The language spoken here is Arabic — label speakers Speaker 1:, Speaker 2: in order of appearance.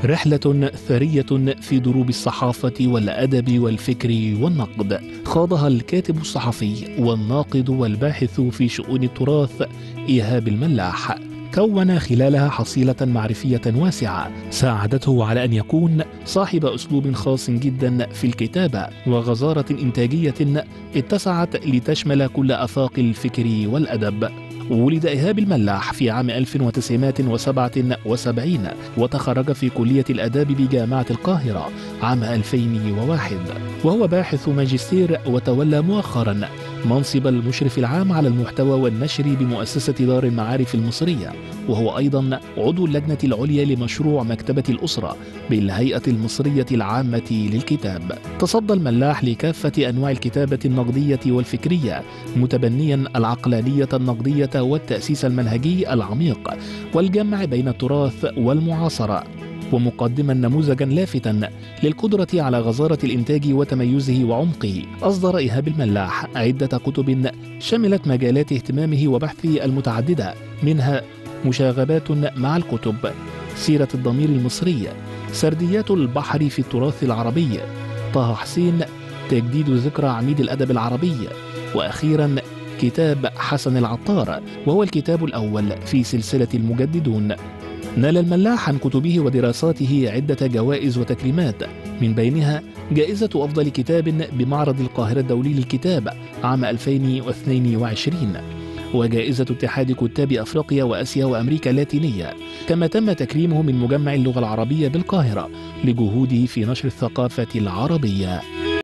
Speaker 1: رحلة ثرية في دروب الصحافة والأدب والفكر والنقد، خاضها الكاتب الصحفي والناقد والباحث في شؤون التراث إيهاب الملاح، كون خلالها حصيلة معرفية واسعة ساعدته على أن يكون صاحب أسلوب خاص جدا في الكتابة وغزارة إنتاجية اتسعت لتشمل كل آفاق الفكر والأدب. ولد إيهاب الملاح في عام 1977 وتخرج في كلية الآداب بجامعة القاهرة عام 2001، وهو باحث ماجستير، وتولى مؤخرا منصب المشرف العام على المحتوى والنشر بمؤسسة دار المعارف المصرية، وهو أيضا عضو اللجنة العليا لمشروع مكتبة الأسرة بالهيئة المصرية العامة للكتاب. تصدى الملاح لكافة أنواع الكتابة النقدية والفكرية، متبنيا العقلانية النقدية والتأسيس المنهجي العميق والجمع بين التراث والمعاصرة، ومقدما نموذجا لافتا للقدرة على غزارة الإنتاج وتميزه وعمقه. أصدر إيهاب الملاح عدة كتب شملت مجالات اهتمامه وبحثه المتعددة، منها مشاغبات مع الكتب، سيرة الضمير المصري، سرديات البحر في التراث العربي، طه حسين، تجديد ذكرى عميد الأدب العربي، وأخيرا كتاب حسن العطار، وهو الكتاب الأول في سلسلة المجددون. نال الملاح عن كتبه ودراساته عدة جوائز وتكريمات، من بينها جائزة أفضل كتاب بمعرض القاهرة الدولي للكتاب عام 2022، وجائزة اتحاد كتاب أفريقيا وآسيا وأمريكا اللاتينية، كما تم تكريمه من مجمع اللغة العربية بالقاهرة لجهوده في نشر الثقافة العربية.